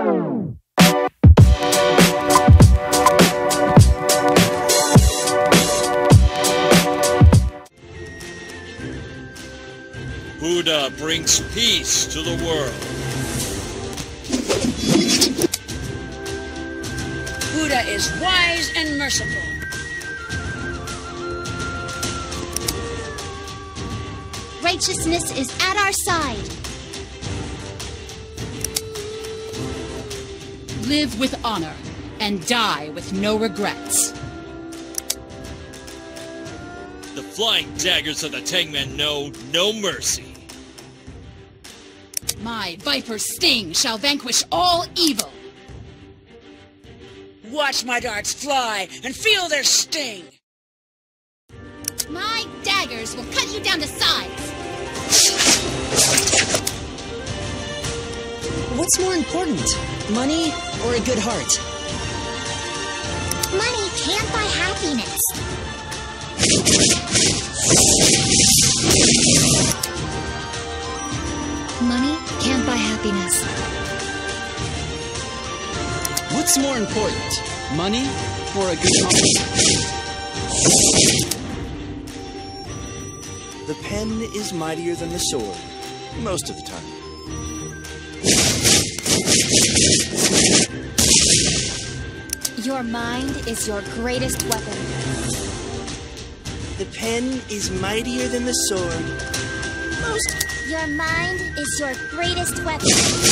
Buddha brings peace to the world. Buddha is wise and merciful. Righteousness is at our side. Live with honor and die with no regrets. The flying daggers of the Tangmen know no mercy. My viper's sting shall vanquish all evil. Watch my darts fly and feel their sting. My daggers will cut you down to size. What's more important, money or a good heart? Money can't buy happiness. Money can't buy happiness. What's more important, money or a good heart? The pen is mightier than the sword, most of the time. Your mind is your greatest weapon. The pen is mightier than the sword, most. Your mind is your greatest weapon.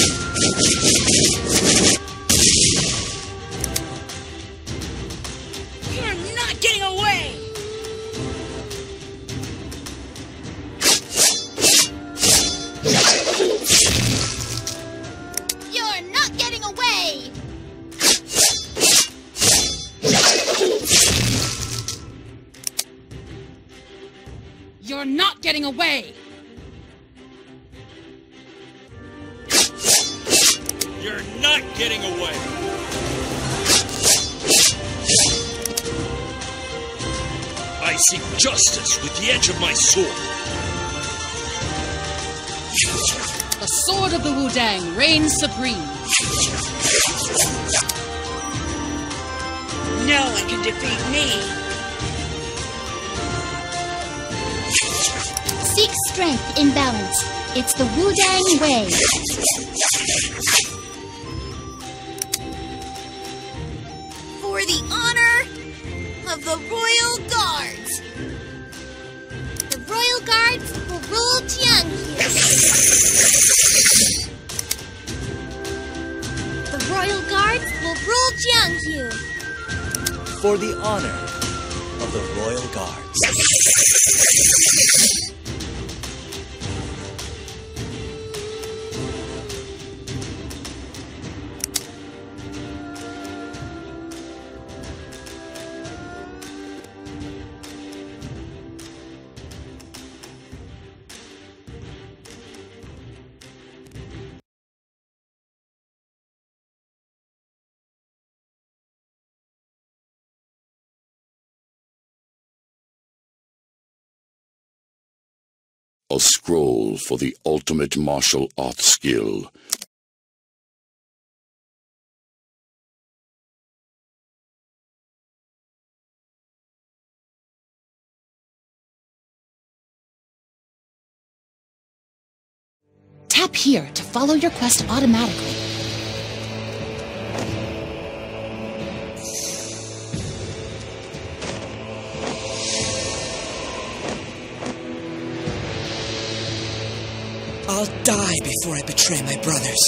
You're not getting away! You're not getting away! You're not getting away! You're not getting away! I seek justice with the edge of my sword. The sword of the Wudang reigns supreme. No one can defeat me. Seek strength in balance. It's the Wudang way. For the honor of the Royal Guards. The Royal Guards will rule Jianghu. The Royal Guards will rule Jianghu. For the honor of the Royal Guards. A scroll for the ultimate martial art skill. Tap here to follow your quest automatically. I'll die before I betray my brothers.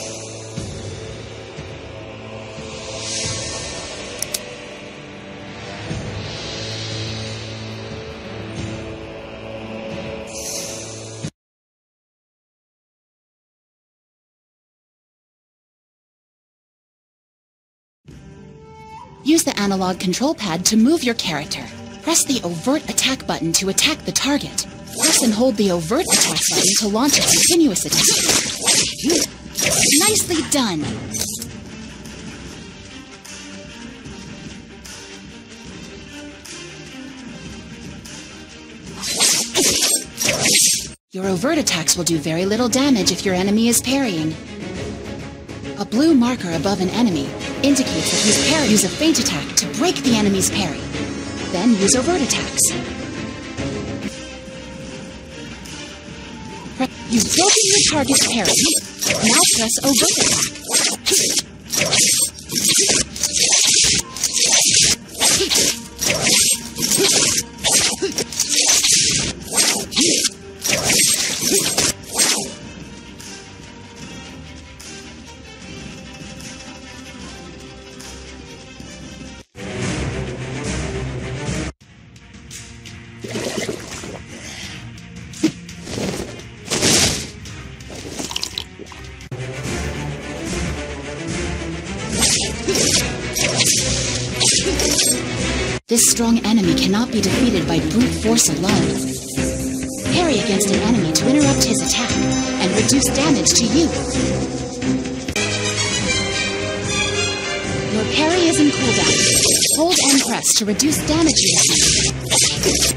Use the analog control pad to move your character. Press the overt attack button to attack the target. Press and hold the overt attack button to launch a continuous attack. Nicely done! Your overt attacks will do very little damage if your enemy is parrying. A blue marker above an enemy indicates that he's parried. Use a feint attack to break the enemy's parry. Then use overt attacks. You've broken your target's parry. Now press overt attack. This strong enemy cannot be defeated by brute force alone. Parry against an enemy to interrupt his attack and reduce damage to you. Your parry is in cooldown. Hold and press to reduce damage you receive.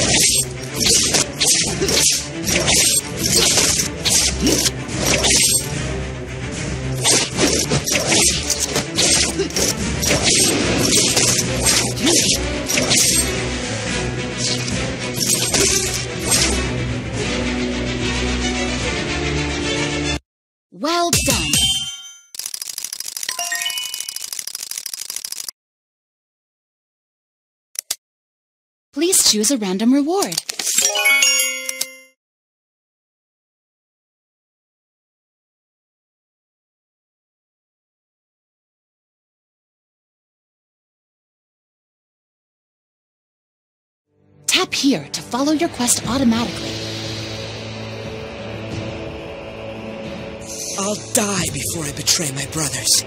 Well done! Please choose a random reward. Tap here to follow your quest automatically. I'll die before I betray my brothers.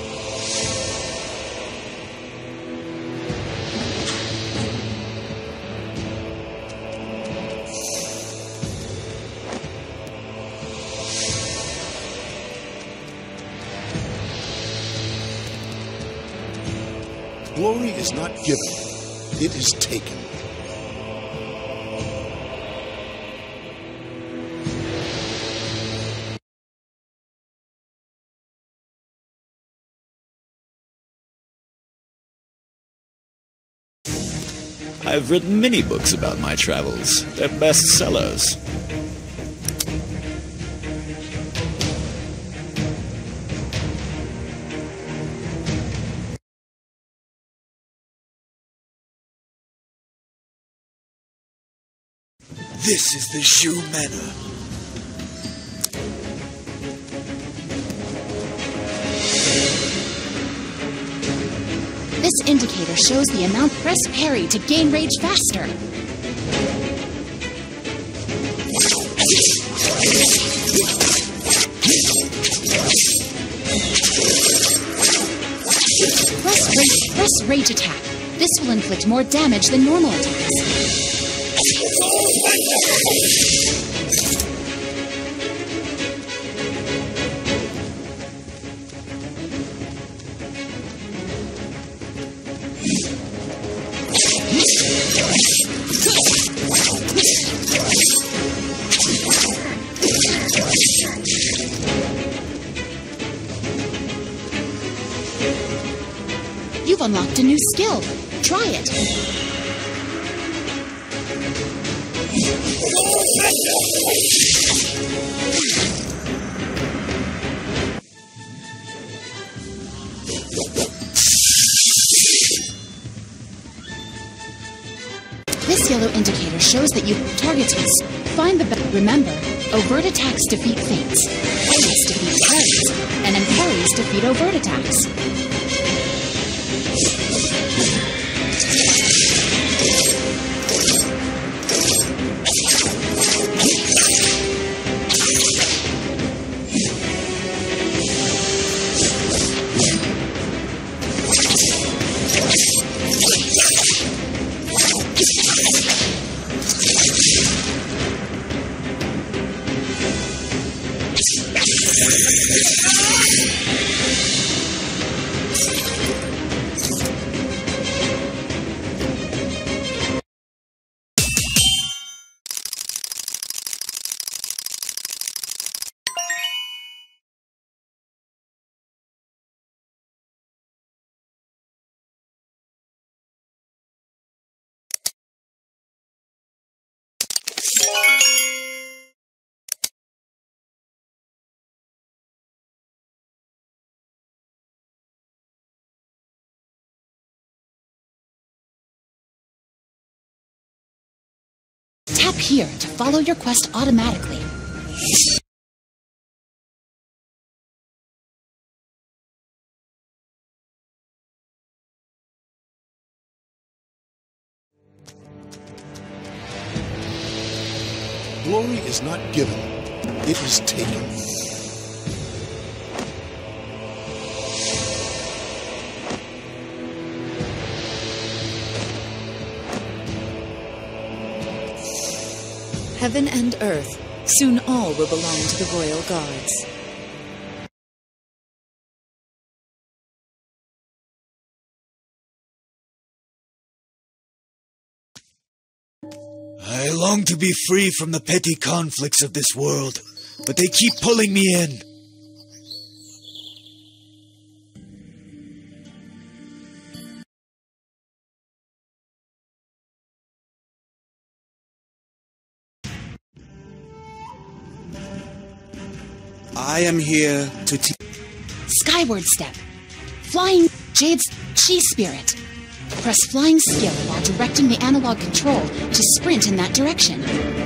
Glory is not given, it is taken. I've written many books about my travels. They're bestsellers. This is the Shu Manor. This indicator shows the amount. Press parry to gain rage faster. Press rage attack. This will inflict more damage than normal attacks. You've unlocked a new skill. Try it. This yellow indicator shows that you targets with. Find the remember, overt attacks defeat feints, feints defeat parries, and then parries defeat overt attacks. Tap here to follow your quest automatically. Glory is not given, it is taken. Heaven and earth, soon all will belong to the royal guards. I long to be free from the petty conflicts of this world, but they keep pulling me in. I am here to Skyward step. Flying Jade's Chi Spirit. Press flying skill while directing the analog control to sprint in that direction.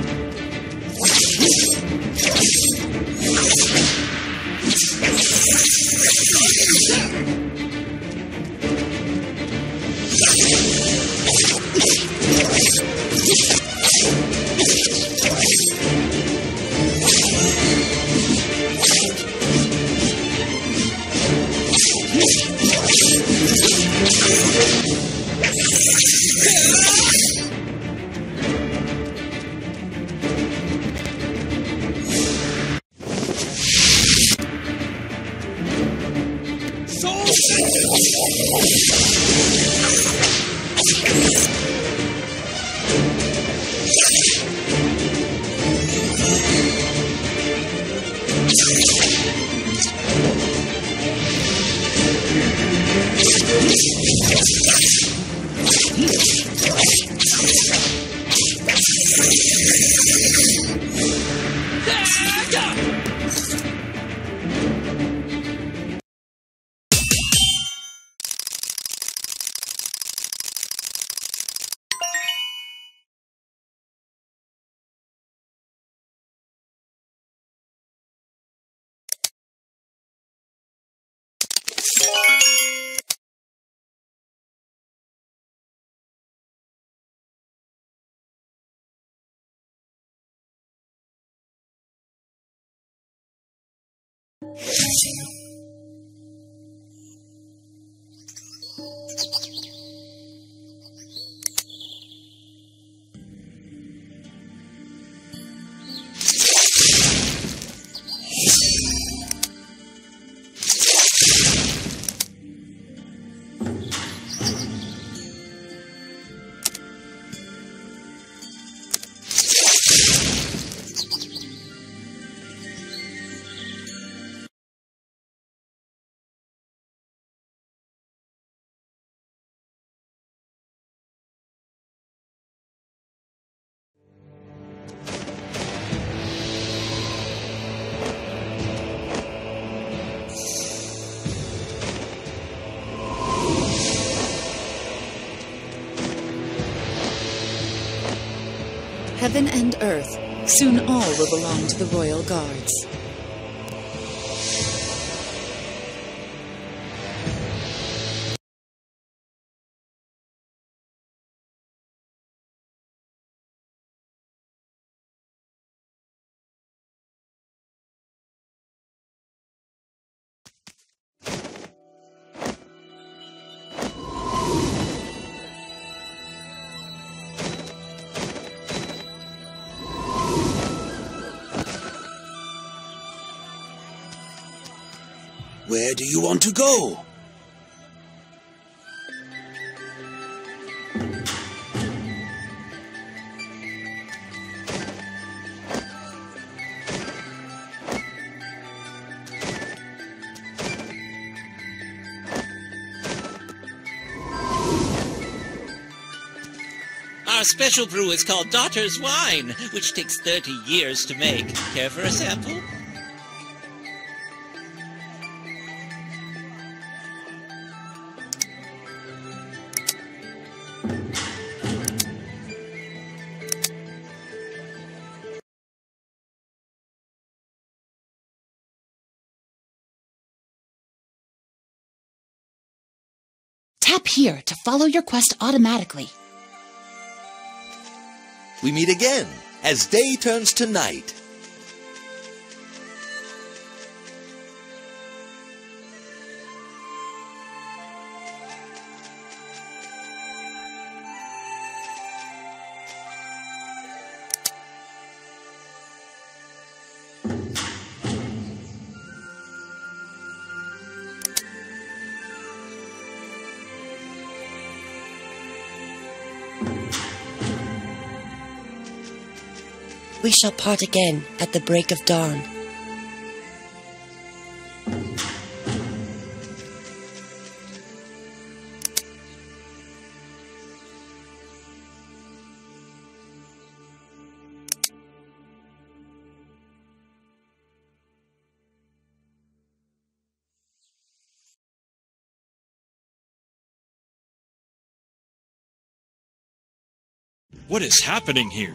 Heaven and earth, soon all will belong to the royal guards. Where do you want to go? Our special brew is called Daughter's Wine, which takes 30 years to make. Care for a sample? Tap here to follow your quest automatically. We meet again as day turns to night. We shall part again at the break of dawn. What is happening here?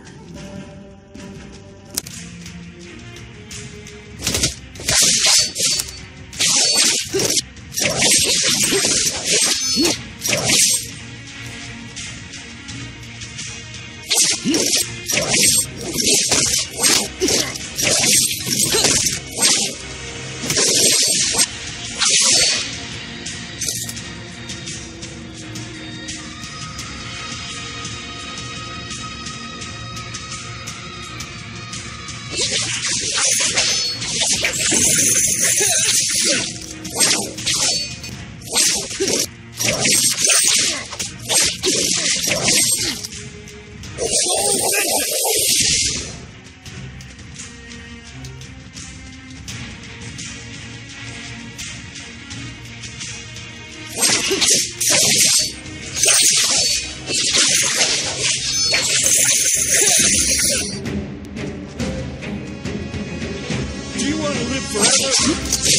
Do you want to live forever?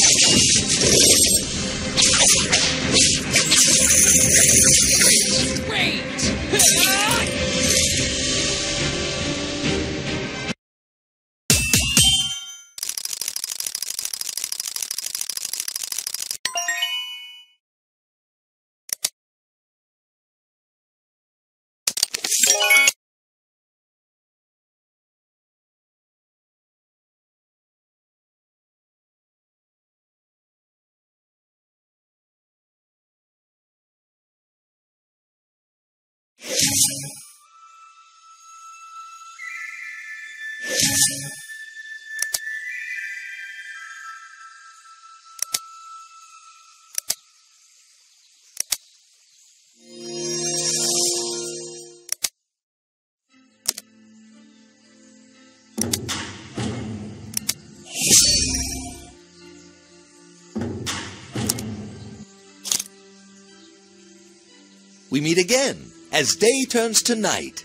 We meet again as day turns to night.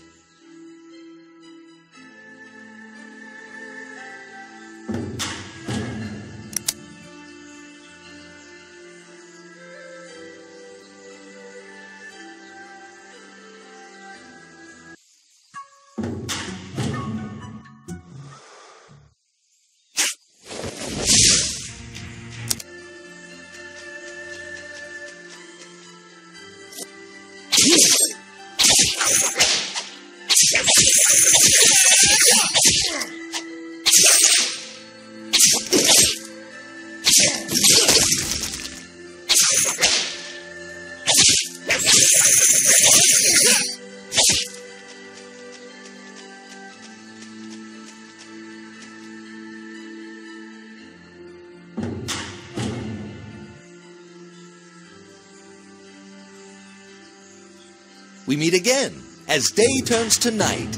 We meet again as day turns to night.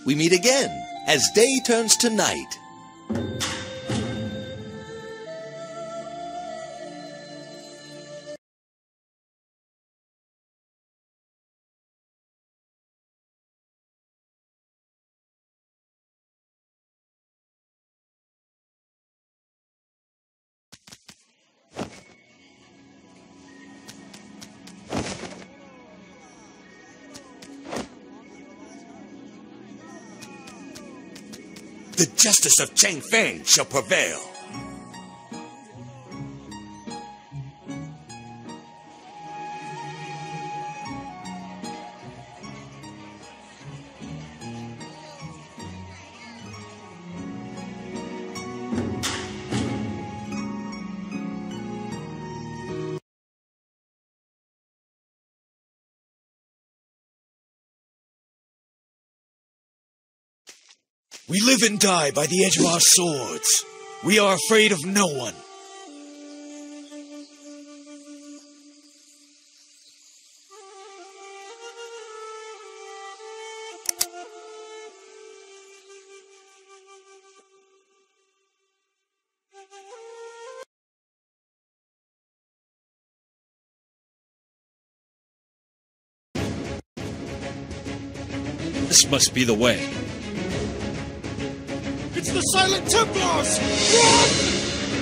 We meet again as day turns to night. The justice of Changfeng shall prevail. We live and die by the edge of our swords. We are afraid of no one. This must be the way. It's the Silent Templars! Run!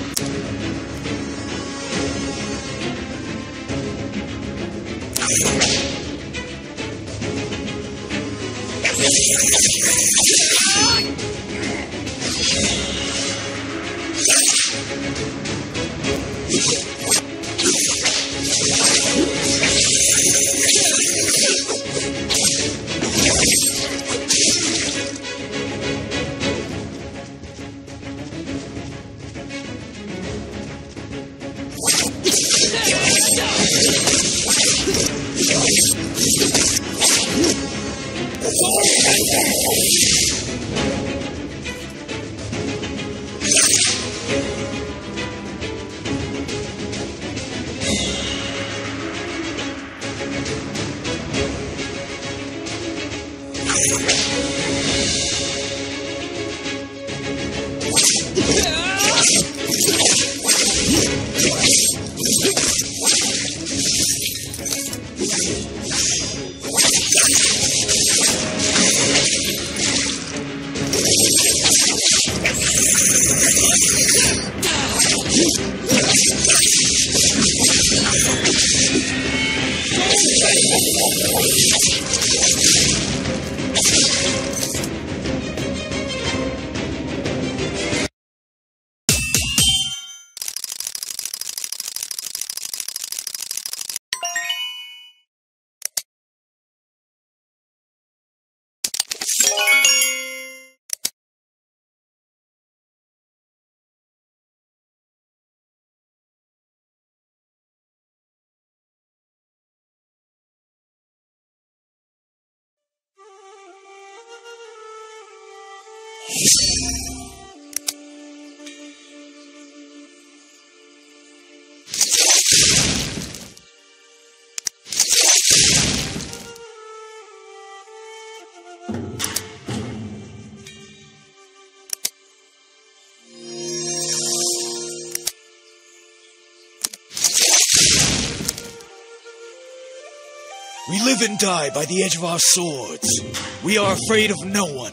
We live and die by the edge of our swords. We are afraid of no one.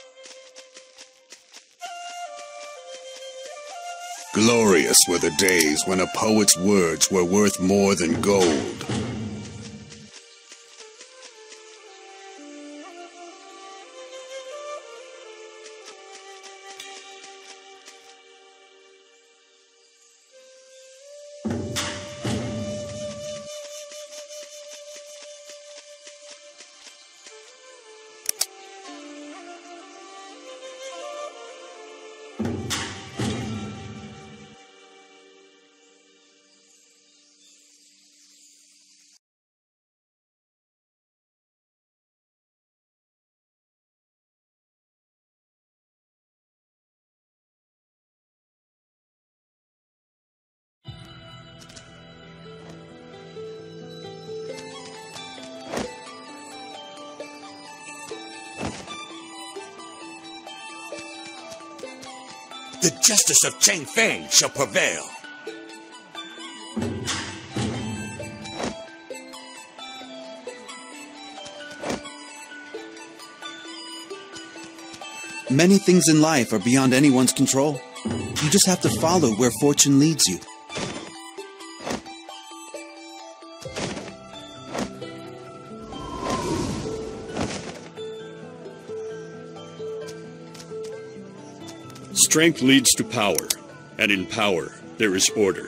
Glorious were the days when a poet's words were worth more than gold. The justice of Chang Feng shall prevail. Many things in life are beyond anyone's control. You just have to follow where fortune leads you. Strength leads to power, and in power there is order.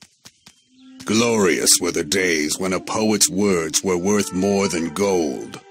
Glorious were the days when a poet's words were worth more than gold.